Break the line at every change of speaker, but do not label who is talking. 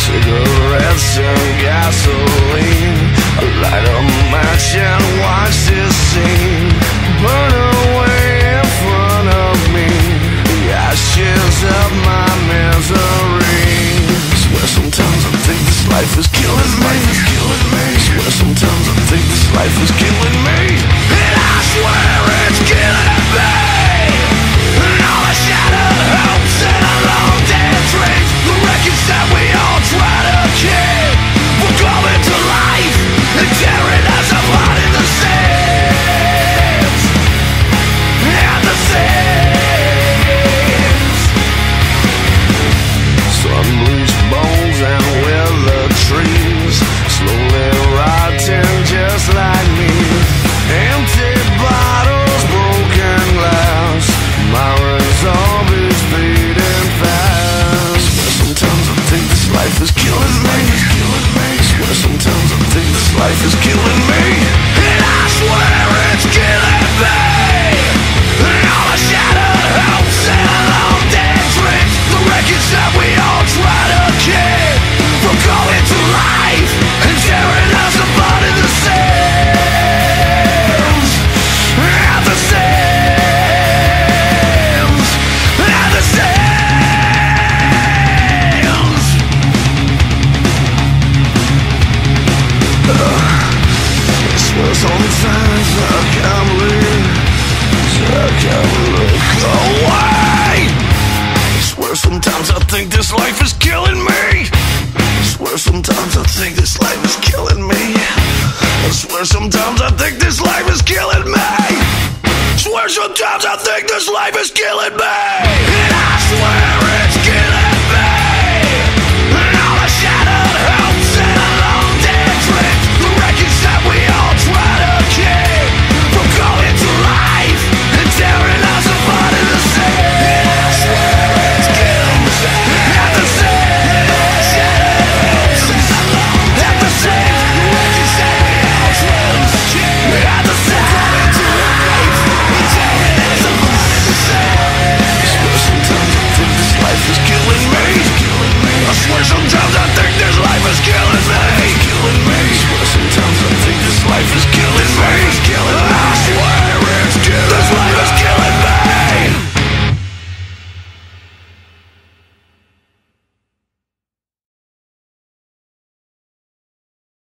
cigarettes and gasoline. I light a match and watch this scene burn away in front of me, the ashes of my misery. Swear sometimes I think this life is killing me. Swear sometimes I think this life is killing me, and I swear it's killing me. And all the shattered hopes and the long dead dreams, the wreckage that we all try to keep, will come into life and tearing us apart in the seams. And the seams. Sun-bleached bones and withered trees, slowly rotting just like me. Empty bottles, broken glass, my resolve is fading fast. Swear sometimes I think this life is killing me. Swear sometimes I think this life is killing me, and I swear it's killing me. And all the shattered hopes and the long dead dreams, the wreckage that we all try to keep, will go into life and tearing us apart in the seams. And the seams. And the seams. I swear sometimes I can't believe, I can't look away. I swear sometimes I think this life is killing me. I swear sometimes I think this life is killing me. I swear sometimes I think this life is killing me. I swear sometimes I think this life is killing me.